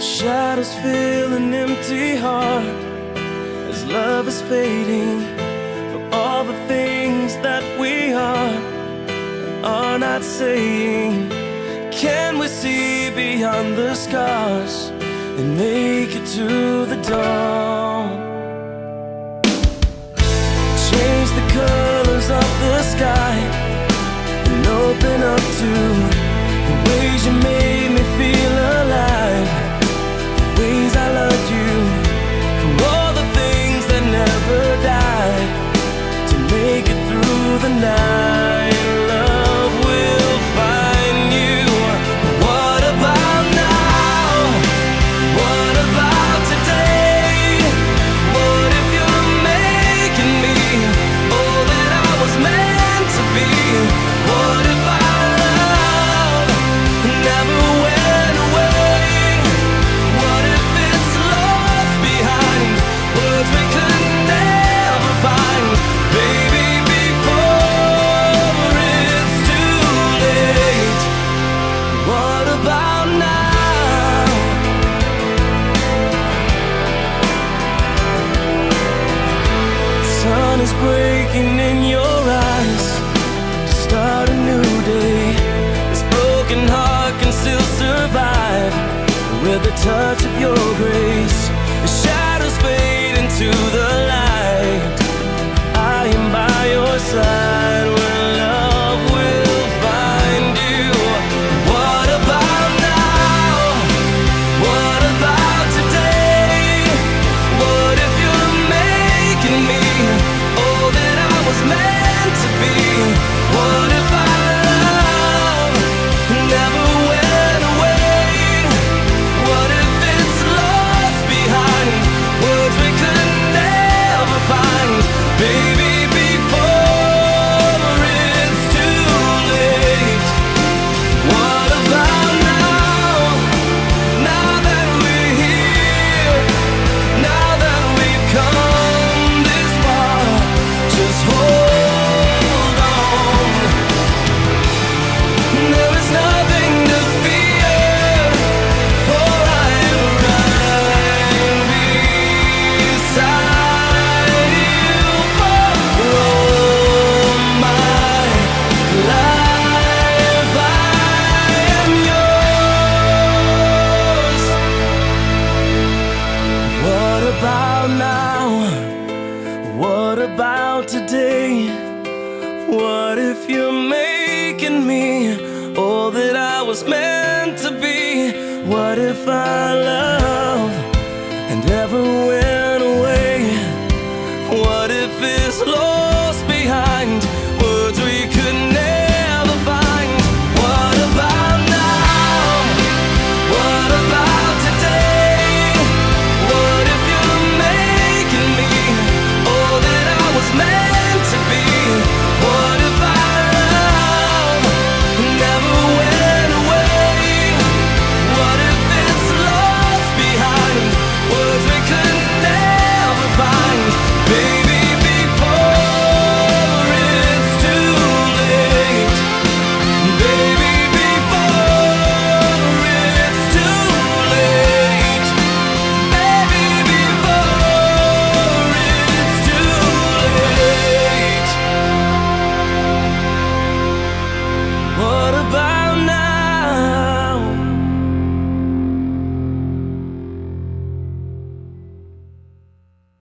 Shadows fill an empty heart as love is fading for all the things that we are not saying. Can we see beyond the scars and make it to the dawn? Change the colors of the sky and open up to the ways you made me feel alive, the ways I loved you, for all the things that never died, to make it through the night. Love will find you. What about now? What about today? What if you're making me all that I was meant to be? What if our love never went away? What if it's lost behind words we could never find? Baby, before it's too late. What about now? Sun is breaking in your eyes to start a new day. This broken heart can still survive with the touch of your grace. The shadows fade into the light. I am by your side when love will find you. What about now? What about today? What if you're making me all that I was meant to be? What if our love never went away? What if it's lost behind words we could never find? Baby, before it's too late. What about now? Now that we're here, now that we've come this far, just hold on. There is nothing to fear, for I am right beside you for all my life. I am yours. What about now? What about today? What if you're making me all that I was meant to be? What if I love